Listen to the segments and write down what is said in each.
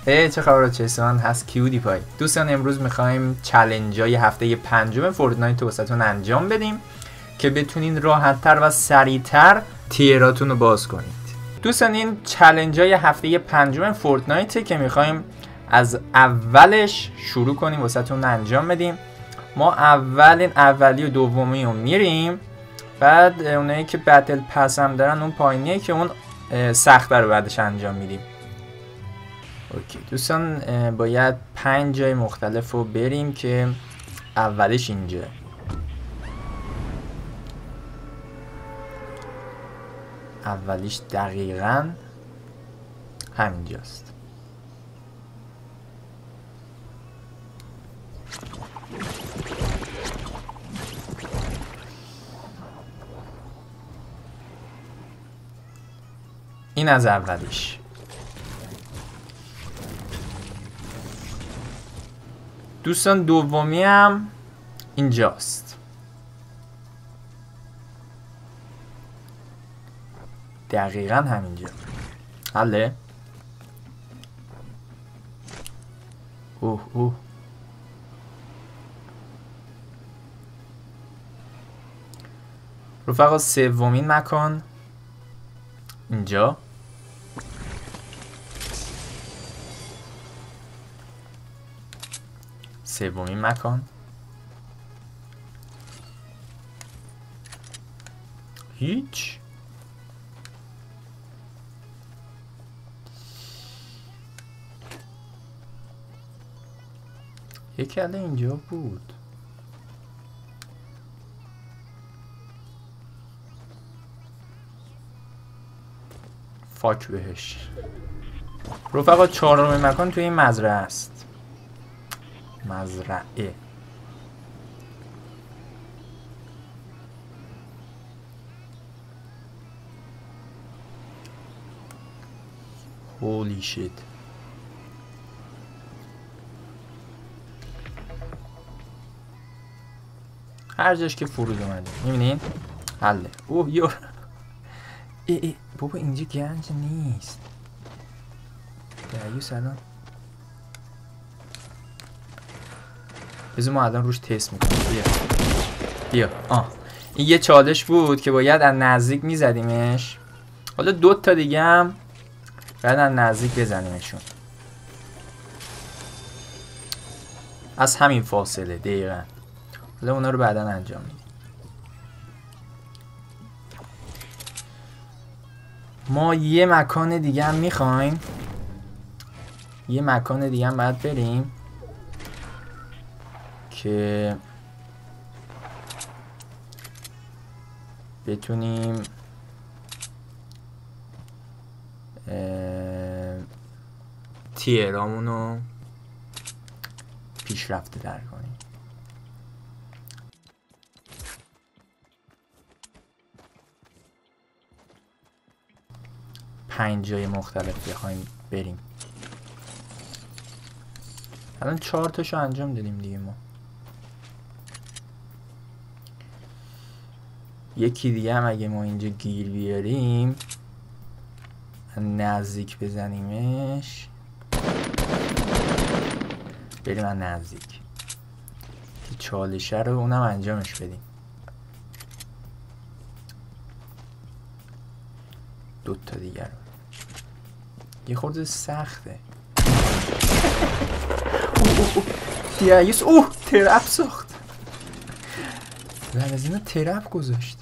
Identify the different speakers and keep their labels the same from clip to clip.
Speaker 1: چه خبره چسان هست کیودی پای. دوستان امروز میخوایم چالش های هفته پنجم فورتنایت رو واسهتون انجام بدیم که بتونین راحت‌تر و سریع‌تر تیراتون رو باز کنید. دوستان این چالش های هفته پنجم فورتنایت که میخوایم از اولش شروع کنیم واسهتون انجام بدیم. ما اولی و دومی رو میریم، بعد اونایی که بتل پس هم دارن اون پایینیه که اون سخته رو بعدش انجام میدیم. اوکی دوستان باید 5 جای مختلف رو بریم که اولش اینجا، اولیش دقیقاً همینجاست. این از اولیش. دوستان دومی هم اینجاست، دقیقاً همینجا. حله؟ اوه رفقا سومین مکان اینجا. سومین مکان هیچ. یکی الان اینجا بود. فاک بهش. رفقا چهارمین مکان توی این مزرعه است. مزرعه هولی شیت. هر جاش که فرود اومده میبینین حله. اوه یو ای بابا اینجا گنج نیست. دریوس الان بذار ما الان روش تست میکنیم. بیا این یه چالش بود که باید از نزدیک میزدیمش. حالا 2 تا دیگه هم باید از نزدیک بزنیمشون از همین فاصله دقیقا. حالا اونا رو بعدا انجام میدیم. ما یه مکان دیگه هم میخوایم، یه مکان دیگه هم باید بریم که بتونیم تیرامونو پیشرفته در کنیم. پنج جای مختلف بخوایم بریم. الان 4 تاشو انجام دادیم دیگه. ما یکی دیگه هم اگه ما اینجا گیر بیاریم نزدیک بزنیمش، بریم از نزدیک که چالشه رو اونم انجامش بدیم. 2 تا دیگه رو یه خورده سخته. دیایس ترپ ساخت. بعد از اینا ترپ گذاشت.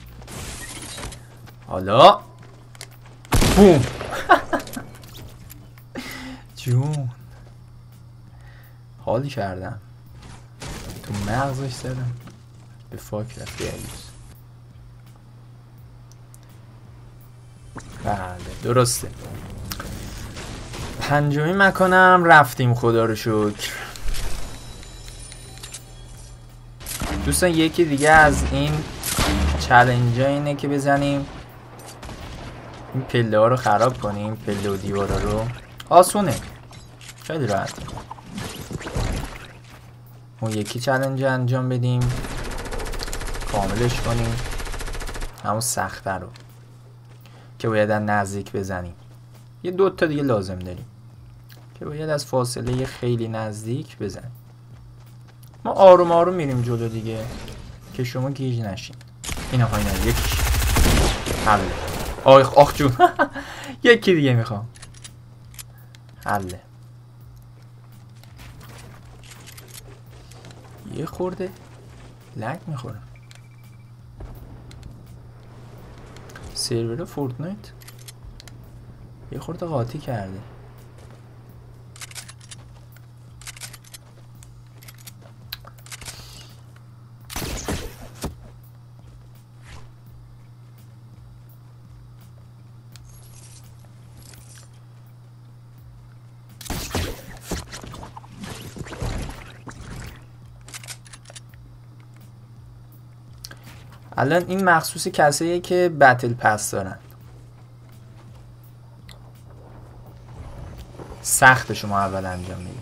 Speaker 1: حالا بوم جون حالی کردم تو مغزش زدم به فاک رفت دیایس. بله درسته. 5مین مکانم رفتیم خدا رو شکر. دوستان یکی دیگه از این چالش اینه که بزنیم این پله ها رو خراب کنیم. پله و دیوارا رو آسونه، خیلی راحت. اون یکی چالش انجام بدیم کاملش کنیم، همون سخته رو که باید نزدیک بزنیم. یه 2 تا دیگه لازم داریم. که باید از فاصله خیلی نزدیک بزن. ما آروم آروم میریم جلو دیگه که شما گیج نشین. اینا ها اینا یکیش حله. آخ جون یکی دیگه میخوام. حله. یه خورده لگ میخورم. سرور فورتنایت یه خورده قاطی کرده. الان این مخصوص کساییه که بتل پس دارن. سخت شما اول انجام میدید.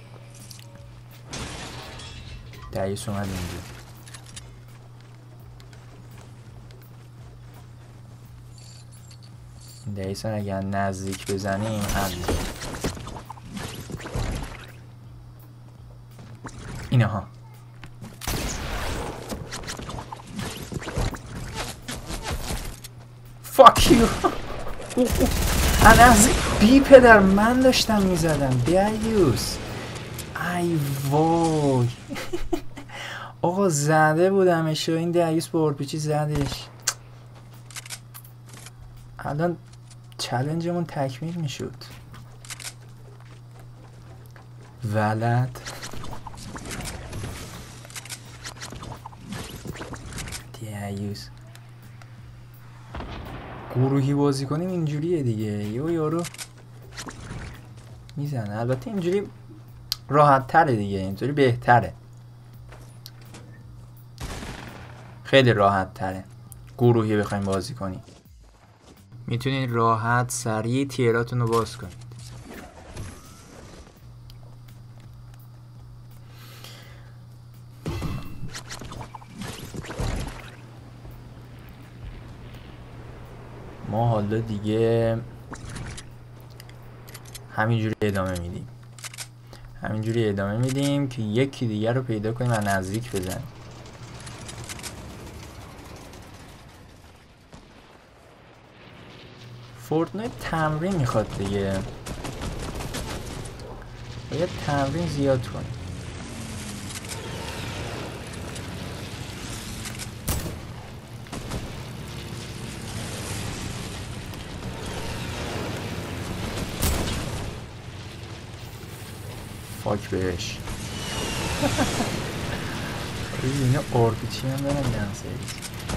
Speaker 1: دعیس اومد اینجا. این دعیس اگر نزدیک بزنیم حل. اینها فاک یو. از بی پدر من داشتم میزدم. دیوس ای وای آقا زده بودمش. این دیوس با ارپیچی زدش. الان چالنجمون تکمیل میشد. ولد دیوس گروهی بازی کنیم اینجوریه دیگه. یارو میزنه. البته اینجوری راحت تره دیگه. اینجوری بهتره. خیلی راحت تره گروهی بخوایم بازی کنیم. میتونید راحت سریع تیراتون رو باز کنید. ما حالا دیگه همینجوری ادامه میدیم که یکی دیگر رو پیدا کنیم و نزدیک بزنیم. فورتنایت تمرین میخواد دیگه. باید تمرین زیاد کنیم. فاک بهش. اینه آرپیچی هم دارن گن سریز.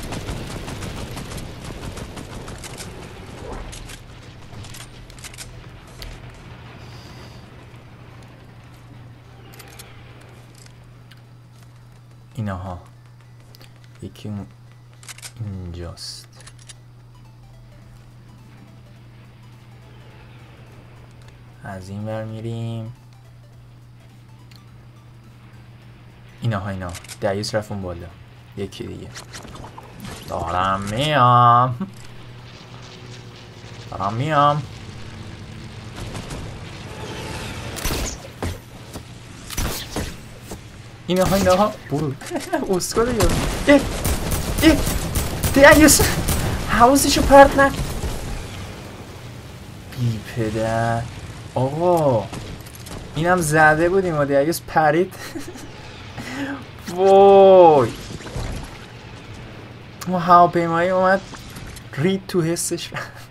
Speaker 1: اینها یکی اینجاست. از این ور میریم. اینا دیوس رفت اون بالا. یکی دیگه دارم میام. اینها برو اسکال یا دیوس حواسشو پرت نه. بی پدر آقا اینم زده بودیم و دیوس پرید. وای ما هواپیمایی اومد رید تو حسش.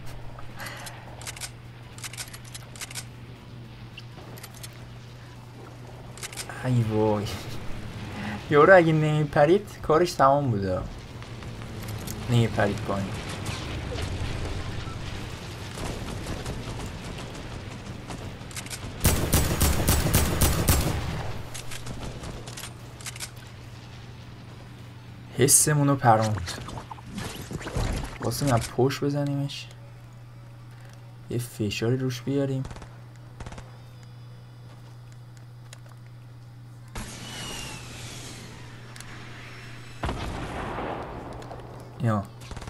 Speaker 1: ای وای یارو اگه نمیپرید کارش تمام بوده. نمیپرید پایین. حسمونو پروند. واسه من پشت بزنیمش. یه فشاری روش بیاریم. یا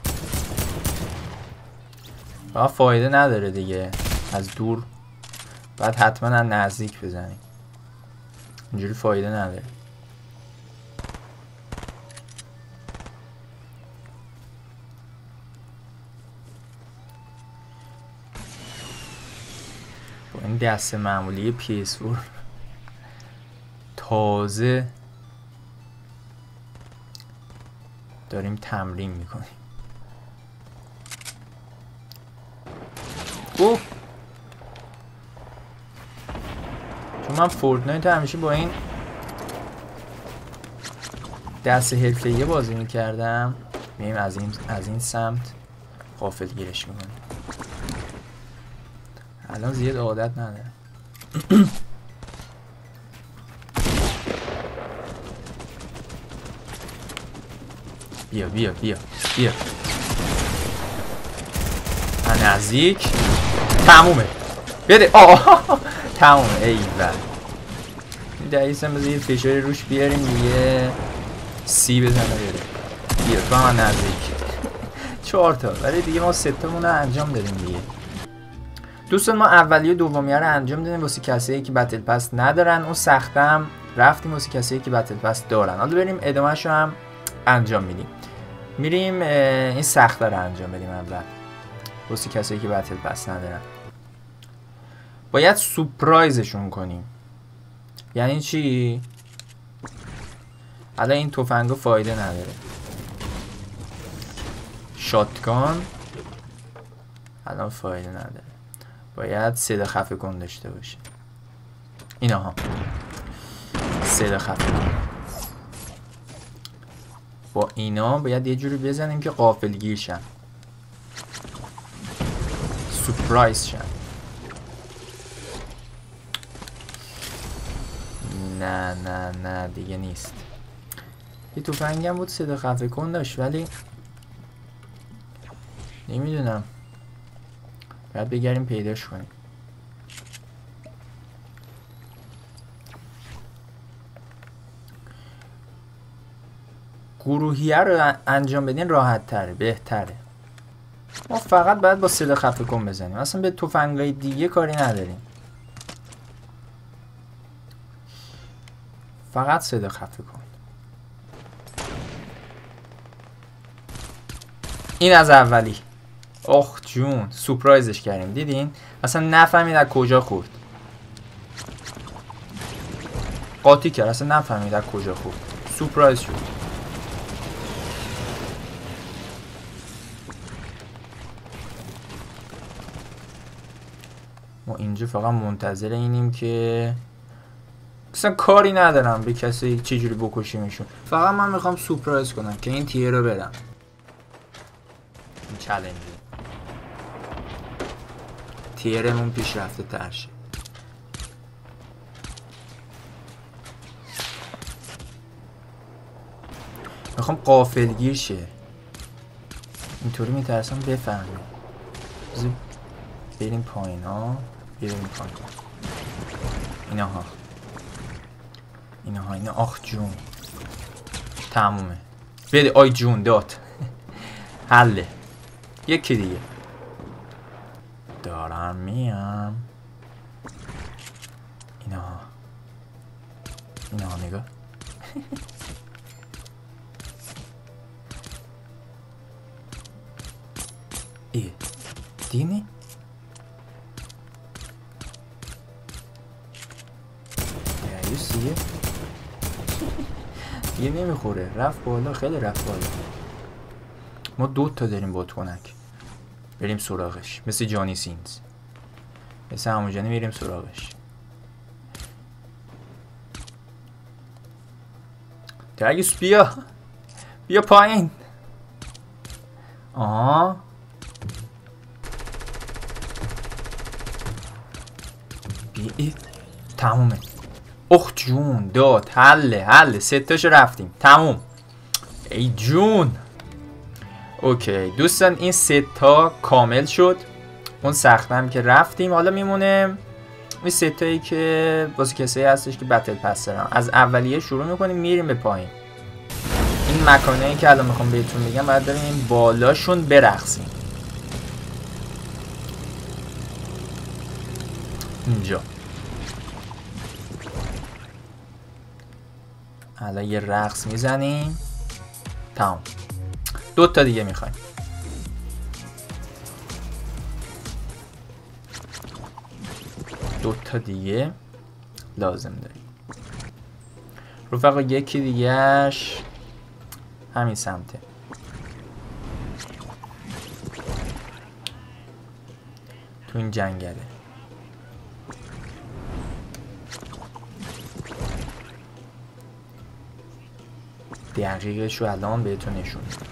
Speaker 1: فایده نداره دیگه. از دور باید حتما از نزدیک بزنیم، اینجوری فایده نداره. با این دست معمولی PS4 تازه داریم تمرین میکنیم. اوه، چون من فورتنایت همیشه با این دست حرفه‌ای بازی میکردم، میریم از این سمت غافلگیرش میکنیم. الان زیاد عادت ندارم. بیا بیا بیا بیا نزدیک. تمومه. بده. تمومه. ایول. دقیقا بذار یه فشاری روش بیاریم دیگه، سی بزنه بره. بیا تو هم نزدیک. 4 تا. ولی دیگه ما 3 تامون رو انجام دادیم دیگه. دوستان ما اولیه و دومیه رو انجام دادیم واسه کسایی که بتل پس ندارن. اون سختم رفتیم واسه کسایی که بتل پس دارن. حالا بریم ادامه‌شو هم انجام میدیم. میریم این سخته رو انجام بدیم اول واسه کسایی که بتل پس ندارن. باید سورپرایزشون کنیم. یعنی چی؟ الان این تفنگو فایده نداره. شاتگان الان فایده نداره. باید صدا خفه کن داشته باشه. اینها صدا خفه کن. با اینا باید یه جوری بزنیم که غافلگیر شن، سورپرایز شن. نه نه نه دیگه نیست. یه تفنگم بود صدا خفه کن داشت ولی نمیدونم، باید بگریم پیداش کنیم. گروهیه رو انجام بدین راحت تره، بهتره. ما فقط باید با صدا خفه کن بزنیم، اصلا به تفنگای دیگه کاری نداریم، فقط صدا خفه کن. این از اولی. اخ جون، سورپرایزش کردیم. دیدین؟ اصلا نفهمید از کجا خورد. قاطی کرد، اصلا نفهمید از کجا خورد. سورپرایز شد. ما اینجا فقط منتظر اینیم که اصلا کاری ندارم به کسی چجوری بکشیمشون، فقط من میخوام سورپرایز کنم که این تیه رو برم. این چالنجه تیرمون پیشرفته تر شه. میخوام غافلگیر شه، اینطوری میترسم بفهمه. بریم پایین ها، بریم پایین. اینا آخ جون تمومه. بده. آی جون داد. حله. یکی دیگه دارم میام. اینا نگاه. دینی یه یه نمیخوره. رفت بالا، خیلی رفت بالا. ما 2 تا داریم بادکنک، بریم سراغش. مثل جانی سینز، مثل همون جانی میریم سراغش. درگیس بیا پایین. آها تمومه. اخ جون داد. حله 3 تاشو رفتیم. تموم. ای جون. اوکی دوستان این 3 تا کامل شد. اون سختم که رفتیم. حالا میمونه این 3 تایی که واسه کسایی هستش که بتل پس دارن. از اولیه شروع میکنیم میریم به پایین. این مکانهایی که الان میخوام بهتون بگم باید بریم این بالاشون برقصیم. اینجا. حالا یه رقص میزنیم. تمام. 2 تا دیگه میخوایم. دو تا دیگه لازم داریم رفقا. یکی دیگهش همین سمته. تو این جنگله. دقیقش رو الان بهتون نشون میدم.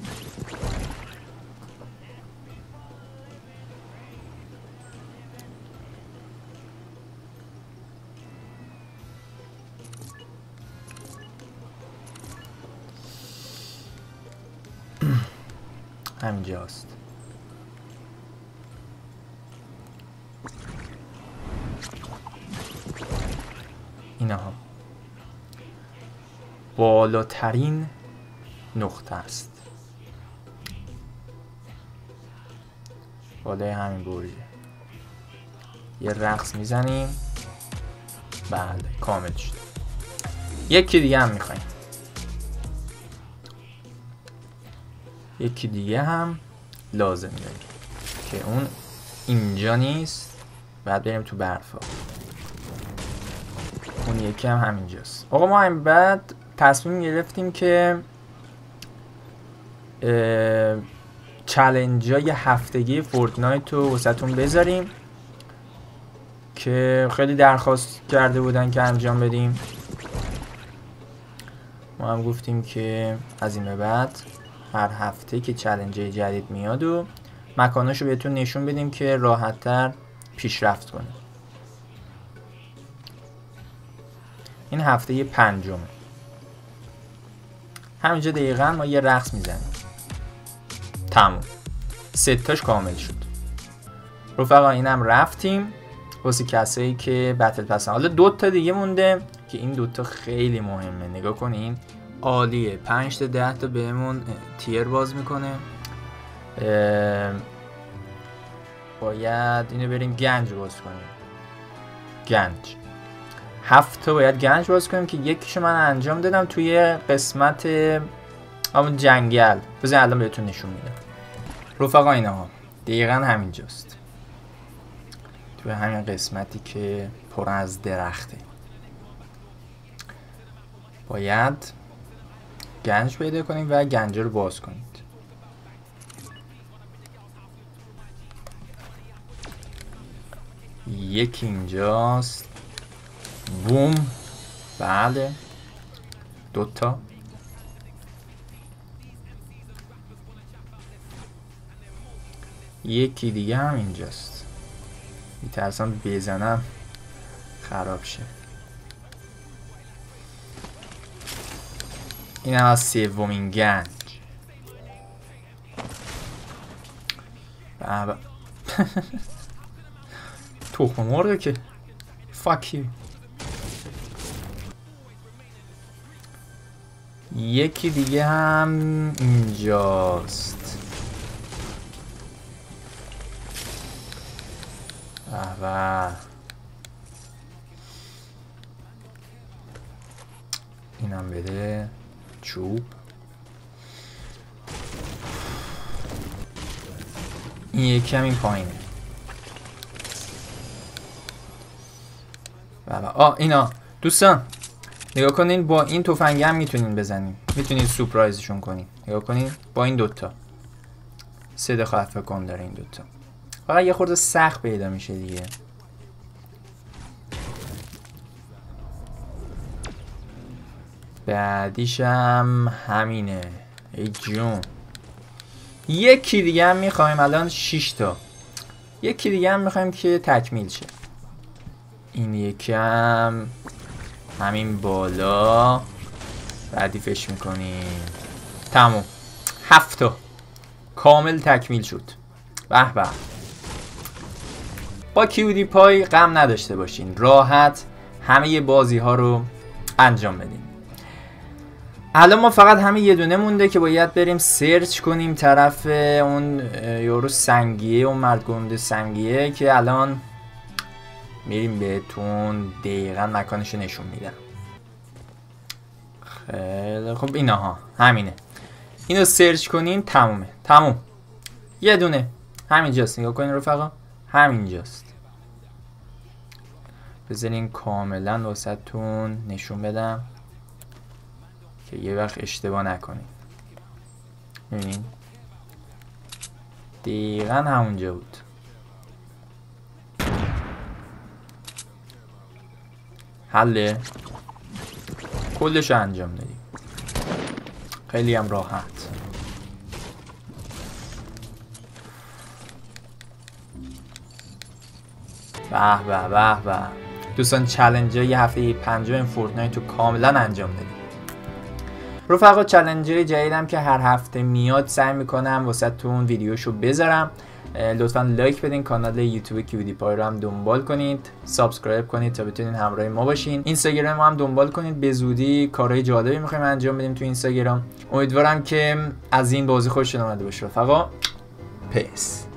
Speaker 1: همینجاست. اینها بالاترین نقطه است. بالای همین برجه. یه رقص میزنیم. بله کامل شد. یکی دیگه هم میخوایم. یکی دیگه هم لازم داریم که اون اینجا نیست. بعد بریم تو برفا. اون یکی هم همینجاست. آقا ما هم بعد تصمیم گرفتیم که چالنجای هفتگی فورتنایت رو واسهتون بذاریم که خیلی درخواست کرده بودن که انجام بدیم. ما هم گفتیم که از این به بعد هر هفته که چالنج جدید میاد و مکاناشو بهتون نشون بدیم که راحت تر پیشرفت کنیم. این هفته 5. همینجا دقیقا ما یه رقص میزنیم. تموم. 3 تاش کامل شد. رفقا اینم رفتیم واسه کسایی که بتل پسن. حالا 2 تا دیگه مونده که این 2 تا خیلی مهمه. نگاه کنین عالیه. 5 تا 10 تا بهمون تیر باز میکنه. باید اینو بریم گنج باز کنیم. گنج 7 تا باید گنج باز کنیم که یکیشو من انجام دادم توی قسمت همون جنگل. بذارین الان بهتون نشون میدم. رفقا اینها دقیقا همینجاست. توی همین قسمتی که پر از درخته. باید گنج پیدا کنید و گنج رو باز کنید. یکی اینجاست. بوم. بله 2 تا. یکی دیگه هم اینجاست. میترسم بزنم خراب شه. این هم از 3مین گنج. تخم مرده که فاکی. یکی دیگه هم اینجاست. و اینم بده. چوب. این یکی هم این پایینه. اینا دوستان نگاه کنین. با این تفنگ هم میتونین بزنین. میتونین سورپرایزشون کنین. نگاه کنین با این 2 تا. 3 دقیقه فکر کنم داره این 2 تا. فقط یه خورده سخت پیدا میشه دیگه. بعدیش هم همینه. ای جون. یکی دیگه هم میخوایم. الان 6 تا. یکی دیگه هم میخوایم که تکمیل شه. این یکی هم همین بالا ردیفش میکنیم. تموم. 7 تا کامل تکمیل شد. به به. با کیودی پای غم نداشته باشین. راحت همه بازی ها رو انجام بدین. الان ما فقط همه یه دونه مونده که باید بریم سرچ کنیم طرف اون یارو سنگیه. اون مرد گنده سنگیه که الان میریم بهتون دقیقا مکانش نشون میدم. خیلی خب اینها همینه، اینو سرچ کنین تمومه، تموم، یه دونه همینجاست. نگاه کنین رفقا، همینجاست. بذارین کاملا واسهتون نشون بدم که یه وقت اشتباه نکنین. ببینین دقیقا همونجا بود. حله، کلش انجام دادیم، خیلی هم راحت. به به به به دوستان، چالش یه هفته پنجم فورتنایت رو کاملا انجام دادیم. رفقا چالش جدیدم که هر هفته میاد سعی میکنم واسهتون ویدیوشو بذارم. لطفا لایک بدین، کانال یوتیوب کیودیپای رو هم دنبال کنید، سابسکرایب کنید تا بتونین همراه ما باشین. اینستاگرام ما هم دنبال کنید، به زودی کارهای جالبی میخوایم انجام بدیم تو اینستاگرام. امیدوارم که از این بازی خوشتون اومده باشه رفقا. پیس.